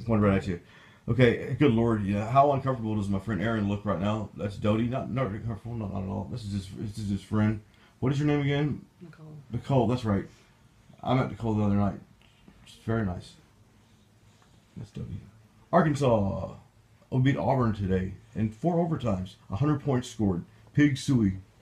pointed right at you. Okay, good Lord, yeah. How uncomfortable does my friend Aaron look right now? That's Doughty. Not uncomfortable, not at all. This is his friend. What is your name again? Nicole. Nicole, that's right. I met Nicole the other night. She's very nice. That's Doughty. Arkansas will beat Auburn today in 4 overtimes. 100 points scored. Pig Suey.